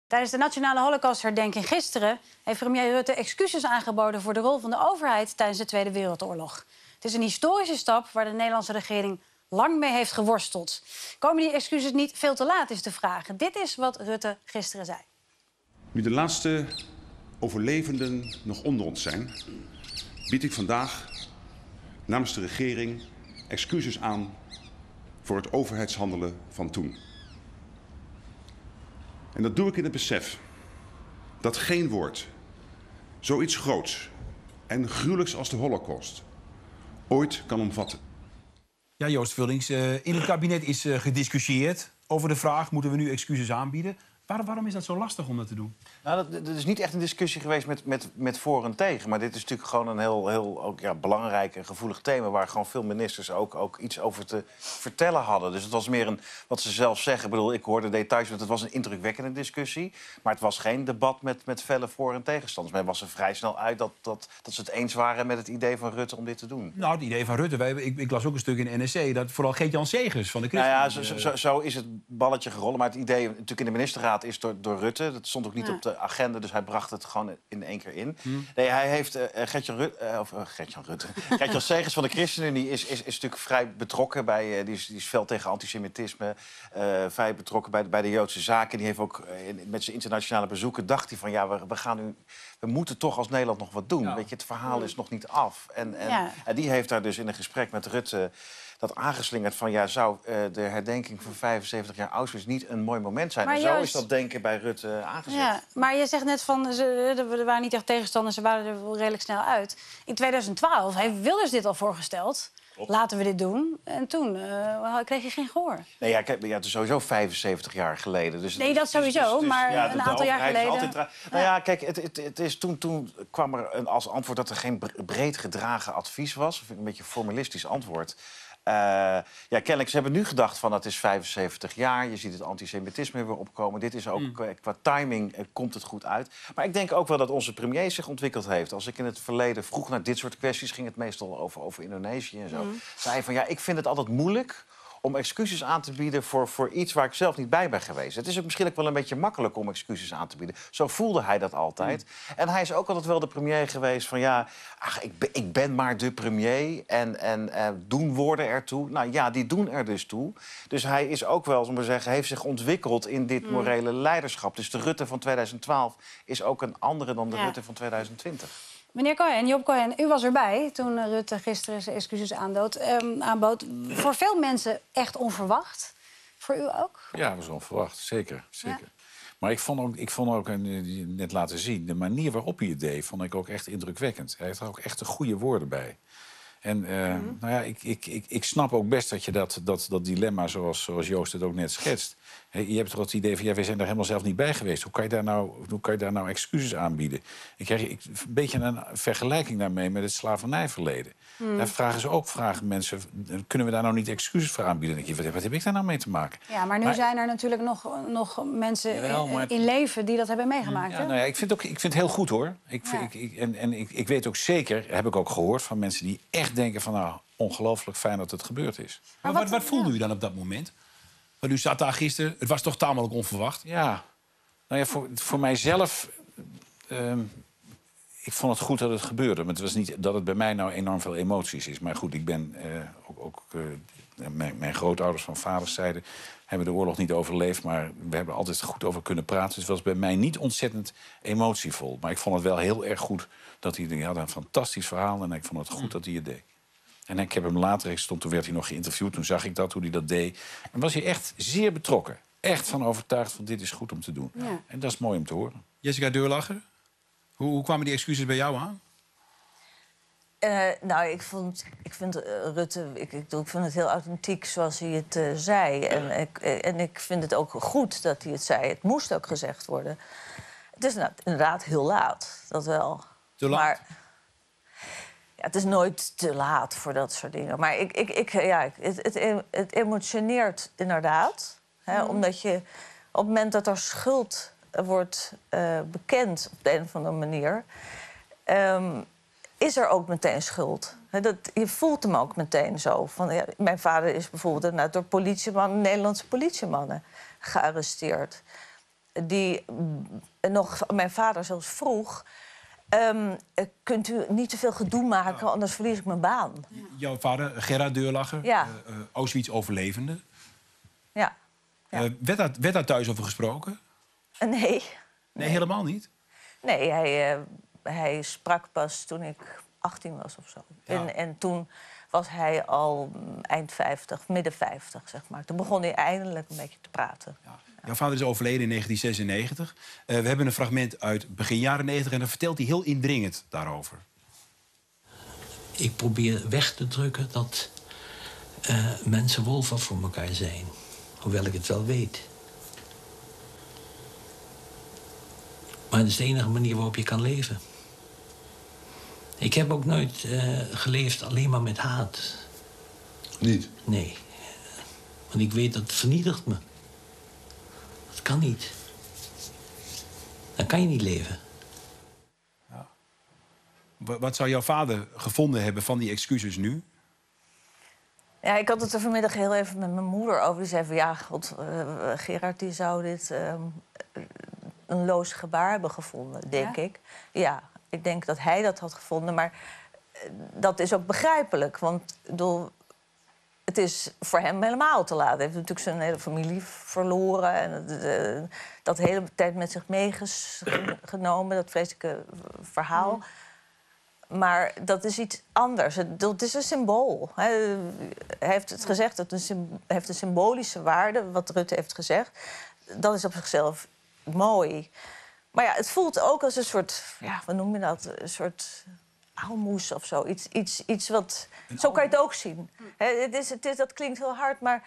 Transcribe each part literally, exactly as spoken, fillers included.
Tijdens de Nationale Holocaustherdenking gisteren heeft premier Rutte excuses aangeboden voor de rol van de overheid tijdens de Tweede Wereldoorlog. Het is een historische stap waar de Nederlandse regering lang mee heeft geworsteld. Komen die excuses niet veel te laat, is de vraag. Dit is wat Rutte gisteren zei. Nu de laatste overlevenden nog onder ons zijn, bied ik vandaag namens de regering excuses aan voor het overheidshandelen van toen. En dat doe ik in het besef dat geen woord zoiets groots en gruwelijks als de Holocaust ooit kan omvatten. Ja, Joost Vullings, uh, in het kabinet is uh, gediscussieerd over de vraag: moeten we nu excuses aanbieden? Waar, waarom is dat zo lastig om dat te doen? Nou, dat, dat is niet echt een discussie geweest met, met, met voor en tegen. Maar dit is natuurlijk gewoon een heel, heel ook, ja, belangrijk en gevoelig thema, waar gewoon veel ministers ook, ook iets over te vertellen hadden. Dus het was meer een, wat ze zelf zeggen. Ik bedoel, ik hoorde details, want het was een indrukwekkende discussie. Maar het was geen debat met, met felle voor- en tegenstanders. Men was er vrij snel uit dat, dat, dat ze het eens waren met het idee van Rutte om dit te doen. Nou, het idee van Rutte. Wij, ik, ik las ook een stuk in de N S C dat vooral Geert-Jan Segers van de Nou ChristenUnie... ja, zo, zo, zo is het balletje gerollen. Maar het idee natuurlijk in de ministerraad is door, door Rutte. Dat stond ook niet Ja. op de agenda, dus hij bracht het gewoon in één keer in. Hmm. Nee, hij heeft uh, Gert-Jan Rutte, uh, of uh, Gert-Jan Rutte, Gert-Jan Segers van de ChristenUnie is, is, is natuurlijk vrij betrokken bij, uh, die, is, die is fel tegen antisemitisme, uh, vrij betrokken bij, bij de Joodse zaken. Die heeft ook uh, in, met zijn internationale bezoeken dacht hij van ja, we, we gaan nu, we moeten toch als Nederland nog wat doen. Ja. Weet je, het verhaal is nog niet af. En, en, Ja. en die heeft daar dus in een gesprek met Rutte dat aangeslingerd van ja, zou uh, de herdenking van vijfenzeventig jaar Auschwitz niet een mooi moment zijn? Maar en zo juist- is dat denken bij Rutte aangezet. Ja, maar je zegt net van, ze, er waren niet echt tegenstanders, ze waren er wel redelijk snel uit. In tweeduizend twaalf heeft Wilders dit al voorgesteld. Laten we dit doen. En toen uh, kreeg je geen gehoor. Nee, ja, kijk, ja, het is sowieso vijfenzeventig jaar geleden. Dus, Nee, dat sowieso, maar ja, een de- de aantal jaar overheid is geleden- altijd tra- Nou ja, kijk, het, het, het is toen, toen kwam er een, als antwoord dat er geen bre- breed gedragen advies was. Dat vind ik een beetje een formalistisch antwoord. Uh, ja, kennelijk, ze hebben nu gedacht van het is vijfenzeventig jaar. Je ziet het antisemitisme weer opkomen. Dit is ook, Mm. qua, qua timing uh, komt het goed uit. Maar ik denk ook wel dat onze premier zich ontwikkeld heeft. Als ik in het verleden vroeg naar dit soort kwesties, ging het meestal over, over Indonesië en zo. Mm. Zei hij van ja, ik vind het altijd moeilijk om excuses aan te bieden voor, voor iets waar ik zelf niet bij ben geweest. Het is ook misschien ook wel een beetje makkelijk om excuses aan te bieden. Zo voelde hij dat altijd. Mm. En hij is ook altijd wel de premier geweest van ja, ach, ik, ben, ik ben maar de premier en, en uh, doen woorden ertoe. Nou ja, die doen er dus toe. Dus hij is ook wel, zullen we zeggen, heeft zich ontwikkeld in dit morele leiderschap. Dus de Rutte van tweeduizend twaalf is ook een andere dan de Ja. Rutte van tweeduizend twintig. Meneer Cohen, Job Cohen, u was erbij toen Rutte gisteren zijn excuses aanbood. Um, aanbood. Voor veel mensen echt onverwacht. Voor u ook? Ja, dat was onverwacht. Zeker, zeker. Maar ik vond ook, ik vond ook en, uh, net laten zien, de manier waarop hij het deed, vond ik ook echt indrukwekkend. Hij heeft er ook echt de goede woorden bij. En uh, mm-hmm. nou ja, ik, ik, ik, ik snap ook best dat je dat, dat, dat dilemma, zoals, zoals Joost het ook net schetst. He, je hebt toch het idee van, ja, wij zijn daar helemaal zelf niet bij geweest. Hoe kan je daar nou, hoe kan je daar nou excuses aanbieden? Ik krijg ik, een beetje een vergelijking daarmee met het slavernijverleden. Mm. Daar vragen ze ook, vragen mensen, kunnen we daar nou niet excuses voor aanbieden? Dan denk je, wat, wat heb ik daar nou mee te maken? Ja, maar nu maar, zijn er natuurlijk nog, nog mensen jawel, maar, in leven die dat hebben meegemaakt. Ja, hè? nou ja, ik, vind ook, ik vind het heel goed, hoor. Ik, Ja. ik, ik, en en ik, ik weet ook zeker, heb ik ook gehoord van mensen die echt denken van, nou, ongelooflijk fijn dat het gebeurd is. Maar wat, wat voelde u dan op dat moment? Want u zat daar gisteren, het was toch tamelijk onverwacht? Ja, nou ja, voor, voor mijzelf, um, ik vond het goed dat het gebeurde. Maar het was niet dat het bij mij nou enorm veel emoties is. Maar goed, ik ben uh, ook, ook uh, mijn, mijn grootouders van vaderszijde hebben de oorlog niet overleefd, maar we hebben er altijd goed over kunnen praten. Dus het was bij mij niet ontzettend emotievol. Maar ik vond het wel heel erg goed dat hij, hij had een fantastisch verhaal en ik vond het goed mm. dat hij het deed. En ik heb hem later, ik stond, toen werd hij nog geïnterviewd, toen zag ik dat, hoe hij dat deed. En was hij echt zeer betrokken. Echt van overtuigd van dit is goed om te doen. Ja. En dat is mooi om te horen. Jessica Deurlacher, hoe, hoe kwamen die excuses bij jou aan? Uh, nou, ik, vond, ik vind uh, Rutte, ik, ik, ik vind het heel authentiek zoals hij het uh, zei. En ik, uh, en ik vind het ook goed dat hij het zei. Het moest ook gezegd worden. Het is nou, inderdaad heel laat, dat wel. Te laat? Maar, ja, het is nooit te laat voor dat soort dingen. Maar ik, ik, ik, ja, het, het, het emotioneert inderdaad. Hè, mm. Omdat je op het moment dat er schuld wordt uh, bekend op de een of andere manier, Um, is er ook meteen schuld. He, dat, je voelt hem ook meteen zo. Van, ja, mijn vader is bijvoorbeeld nou, door politiemannen, Nederlandse politiemannen gearresteerd. die nog mijn vader zelfs vroeg... Um, kunt u niet te veel gedoe maken, ja. anders verlies ik mijn baan. Ja. Jouw vader, Gerard Deurlacher, ja. uh, uh, Auschwitz-overlevende. Ja. ja. Uh, werd, daar, werd daar thuis over gesproken? Uh, nee. nee. Nee, helemaal niet? Nee, hij, uh, hij sprak pas toen ik achttien was of zo. Ja. En, en toen was hij al eind vijftig, midden vijftig, zeg maar. Toen begon hij eindelijk een beetje te praten. Ja. Jouw vader is overleden in negentien zesennegentig. Uh, we hebben een fragment uit begin jaren negentig... en dan vertelt hij heel indringend daarover. Ik probeer weg te drukken dat uh, mensen wolven voor elkaar zijn. Hoewel ik het wel weet. Maar het is de enige manier waarop je kan leven. Ik heb ook nooit uh, geleefd alleen maar met haat. Niet? Nee. Want ik weet dat het vernietigt me. Dat kan niet. Dan kan je niet leven. Ja. Wat zou jouw vader gevonden hebben van die excuses nu? Ja, ik had het er vanmiddag heel even met mijn moeder over. Die zei van, ja, God, uh, Gerard die zou dit uh, een loos gebaar hebben gevonden, denk ja? ik. Ja, ik denk dat hij dat had gevonden. Maar uh, dat is ook begrijpelijk. Want ik bedoel, het is voor hem helemaal te laat. Hij heeft natuurlijk zijn hele familie verloren. En uh, dat de hele tijd met zich meegenomen, dat vreselijke verhaal. Mm. Maar dat is iets anders. Dat is een symbool. Hij heeft het gezegd, dat het heeft een symbolische waarde, wat Rutte heeft gezegd. Dat is op zichzelf mooi. Maar ja, het voelt ook als een soort, ja, wat noem je dat? Een soort aalmoes of zo. Iets, iets, iets wat... Zo kan je het ook zien. He, het is, het is, dat klinkt heel hard, maar...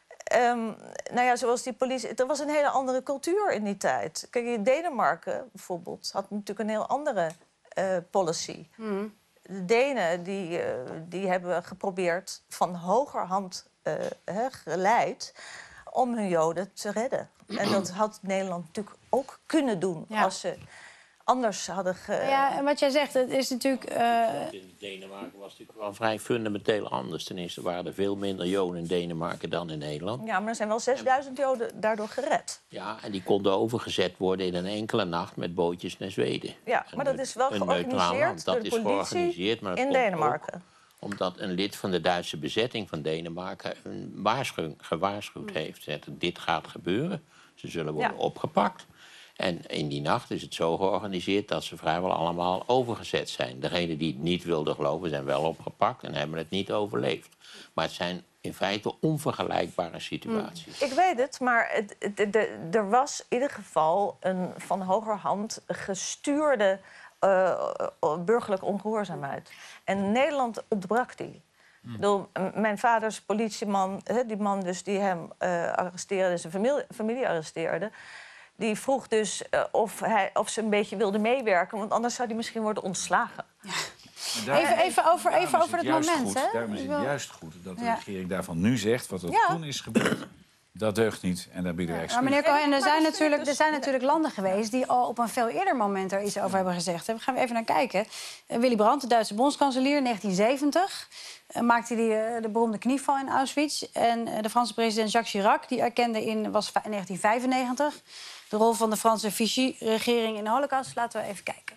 Um, nou ja, zoals die politie... Er was een hele andere cultuur in die tijd. Kijk, in Denemarken bijvoorbeeld had natuurlijk een heel andere... Uh, policy. Mm. De Denen die, uh, die hebben geprobeerd van hogerhand uh, he, geleid om hun Joden te redden. En dat had Nederland natuurlijk ook kunnen doen ja. als ze anders hadden ge... Ja, en wat jij zegt, het is natuurlijk... Uh... In Denemarken was het natuurlijk wel vrij fundamenteel anders. Ten eerste waren er veel minder Joden in Denemarken dan in Nederland. Ja, maar er zijn wel zesduizend Joden daardoor gered. Ja, en die konden overgezet worden in een enkele nacht met bootjes naar Zweden. Ja, maar dat is wel georganiseerd door de politie in Denemarken. Omdat een lid van de Duitse bezetting van Denemarken een waarschuwing gewaarschuwd heeft. Dat dit gaat gebeuren. Ze zullen worden ja. opgepakt. En in die nacht is het zo georganiseerd dat ze vrijwel allemaal overgezet zijn. Degenen die het niet wilden geloven zijn wel opgepakt en hebben het niet overleefd. Maar het zijn in feite onvergelijkbare situaties. Ik weet het, maar het, het, de, er was in ieder geval een van hogerhand gestuurde uh, burgerlijke ongehoorzaamheid. En Nederland ontbrak die. Hmm. Bedoel, mijn vaders politieman, die man dus die hem uh, arresteerde, zijn familie, familie arresteerde... die vroeg dus uh, of, hij, of ze een beetje wilde meewerken... want anders zou hij misschien worden ontslagen. Ja. Daar, even, even over, even over het, het moment, goed, hè? Daarom is het juist goed dat de ja. regering daarvan nu zegt... wat er ja. toen is gebeurd, dat deugt niet en daar bieden we excuus. Maar meneer Cohen, er zijn, natuurlijk, er zijn natuurlijk landen geweest... die al op een veel eerder moment er iets over hebben gezegd. Daar gaan we even naar kijken. Uh, Willy Brandt, de Duitse bondskanselier, negentien zeventig... Uh, maakte die, uh, de beroemde knieval in Auschwitz. En uh, de Franse president Jacques Chirac die erkende in was negentien vijfennegentig... de rol van de Franse Vichy-regering in de Holocaust. Laten we even kijken.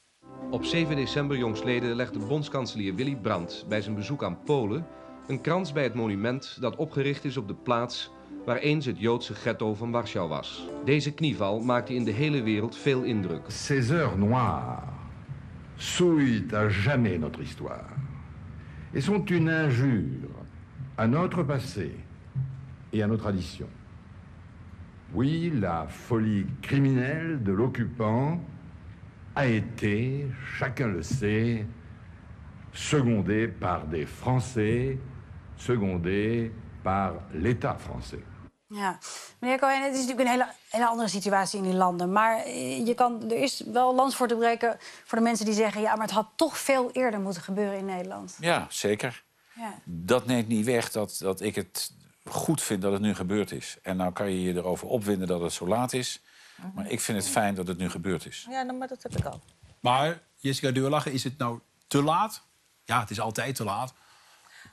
Op zeven december jongstleden legde bondskanselier Willy Brandt bij zijn bezoek aan Polen een krans bij het monument dat opgericht is op de plaats waar eens het Joodse ghetto van Warschau was. Deze knieval maakte in de hele wereld veel indruk. Ces heures noires souillent à jamais notre histoire et sont une injure à notre passé et à nos traditions. Oui, la folie criminelle de l'occupant a été, chacun le sait, secondée par des Français, secondée par l'État français. Ja, meneer Cohen, het is natuurlijk een hele, hele andere situatie in die landen. Maar je kan, er is wel lans voor te breken voor de mensen die zeggen... ja, maar het had toch veel eerder moeten gebeuren in Nederland. Ja, zeker. Ja. Dat neemt niet weg dat, dat ik het goed vind dat het nu gebeurd is. En nou kan je je erover opwinden dat het zo laat is. Maar ik vind het fijn dat het nu gebeurd is. Ja, maar dat heb ik al. Maar, Jessica Deurlacher, is het nou te laat? Ja, het is altijd te laat.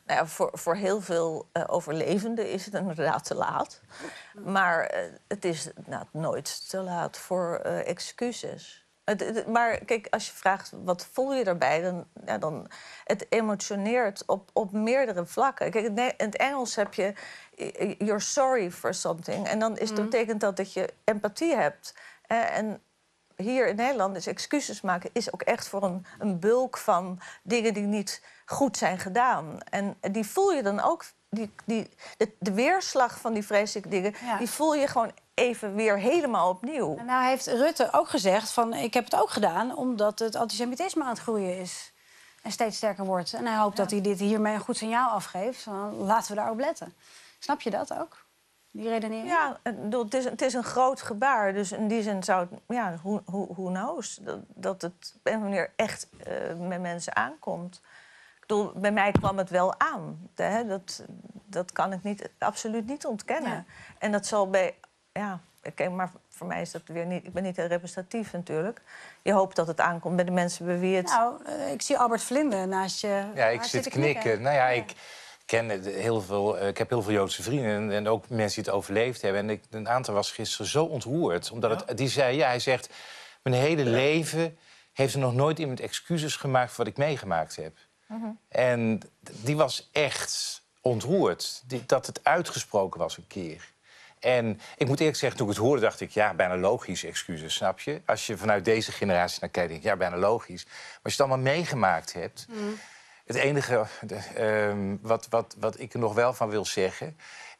Nou ja, voor, voor heel veel uh, overlevenden is het inderdaad te laat. Maar uh, het is nou, nooit te laat voor uh, excuses. Het, het, maar kijk, als je vraagt wat voel je daarbij, dan, ja, dan het emotioneert op, op meerdere vlakken. Kijk, in het Engels heb je you're sorry for something. En dan is het, mm. betekent dat dat je empathie hebt. Uh, en hier in Nederland is excuses maken is ook echt voor een, een bulk van dingen die niet goed zijn gedaan. En die voel je dan ook, die, die, de, de weerslag van die vreselijke dingen, ja. die voel je gewoon even weer helemaal opnieuw. En nou heeft Rutte ook gezegd van ik heb het ook gedaan omdat het antisemitisme aan het groeien is. En steeds sterker wordt. En hij hoopt ja. dat hij dit hiermee een goed signaal afgeeft. Dan laten we daarop letten. Snap je dat ook? Die redenering? Ja, het is, het is een groot gebaar. Dus in die zin zou het, ja, who, who, who knows, dat, dat het op een manier echt uh, met mensen aankomt. Ik bedoel, bij mij kwam het wel aan. Hè? Dat, dat kan ik niet, absoluut niet ontkennen. Ja. En dat zal bij, ja, kijk, maar voor mij is dat weer niet, ik ben niet heel representatief natuurlijk. Je hoopt dat het aankomt bij de mensen bij wie het... Nou, uh, ik zie Albert Vlinde naast je. Ja, ik zit knikken. knikken. Nou ja, ja. ik... ken heel veel, ik heb heel veel Joodse vrienden en, en ook mensen die het overleefd hebben. En ik, een aantal was gisteren zo ontroerd. Omdat het, die zei, ja, hij zegt, mijn hele leven heeft er nog nooit iemand excuses gemaakt voor wat ik meegemaakt heb. Uh-huh. En die was echt ontroerd. Die, dat het uitgesproken was een keer. En ik moet eerlijk zeggen, toen ik het hoorde, dacht ik, ja, bijna logisch, excuses, snap je? Als je vanuit deze generatie naar kijkt, denk ik, ja, bijna logisch. Maar als je het allemaal meegemaakt hebt... Uh-huh. Het enige de, um, wat, wat, wat ik er nog wel van wil zeggen,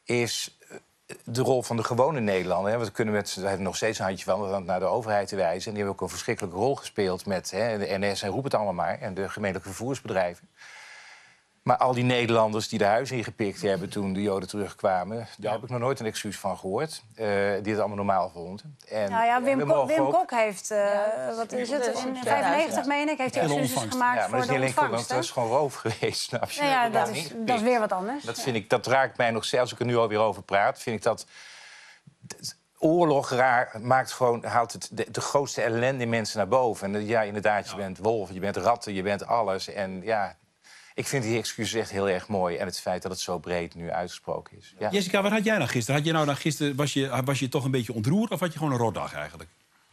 is de rol van de gewone Nederlander. Hè. We kunnen met, we hebben nog steeds een handje van naar de overheid te wijzen. En die hebben ook een verschrikkelijke rol gespeeld met hè, de N S en roep het allemaal maar. En de gemeentelijke vervoersbedrijven. Maar al die Nederlanders die de huis ingepikt hebben toen de Joden terugkwamen, daar ja. heb ik nog nooit een excuus van gehoord. Uh, die het allemaal normaal vonden. En, nou ja, Wim, Kok, Wim ook... Kok heeft, uh, ja, wat is het, in vijfennegentig meen ik, heeft hij ja. excuses gemaakt ja, maar voor de ontvangst. Dat is gewoon roof geweest. Snap je? Ja, ja, dat, is, dat is weer wat anders. Dat, vind ik, dat raakt mij nog steeds, als ik er nu alweer over praat, vind ik dat... Oorlog raar, maakt gewoon, haalt het de, de grootste ellende in mensen naar boven. En ja, inderdaad, je ja. bent wolven, je bent ratten, je bent alles. En ja... Ik vind die excuses echt heel erg mooi. En het feit dat het zo breed nu uitgesproken is. Ja. Jessica, wat had jij nou gisteren? Had je nou dan gisteren was, je, was je toch een beetje ontroerd of had je gewoon een rotdag eigenlijk?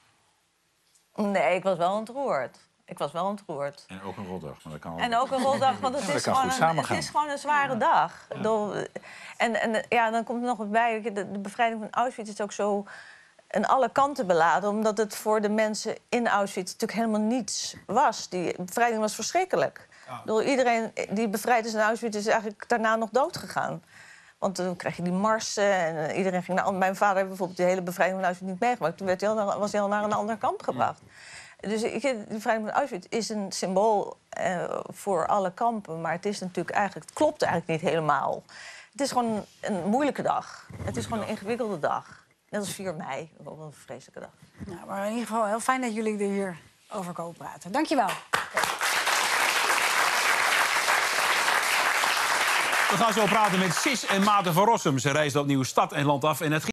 Nee, ik was wel ontroerd. Ik was wel ontroerd. En ook een rotdag. Maar dat kan ook. En ook een rotdag, want het, ja, is, gewoon een, het is gewoon een zware ja. dag. Ja. En, en ja, dan komt er nog wat bij. De, de bevrijding van Auschwitz is ook zo aan alle kanten beladen. Omdat het voor de mensen in Auschwitz natuurlijk helemaal niets was. Die bevrijding was verschrikkelijk. Ja. Door iedereen die bevrijd is in Auschwitz is eigenlijk daarna nog dood gegaan. Want toen kreeg je die marsen en iedereen ging naar... Mijn vader heeft bijvoorbeeld de hele bevrijding van Auschwitz niet meegemaakt. Toen werd hij al, was hij al naar een ander kamp gebracht. Ja. Dus ik, de bevrijding van Auschwitz is een symbool uh, voor alle kampen. Maar het is natuurlijk eigenlijk, het klopt eigenlijk niet helemaal. Het is gewoon een moeilijke dag. Het is gewoon een ingewikkelde dag. Net als vier mei, ook wel een vreselijke dag. Nou, maar in ieder geval heel fijn dat jullie er hier over komen praten. Dank je wel. We gaan zo praten met Sis en Maarten van Rossum. Ze reisden opnieuw stad en land af en het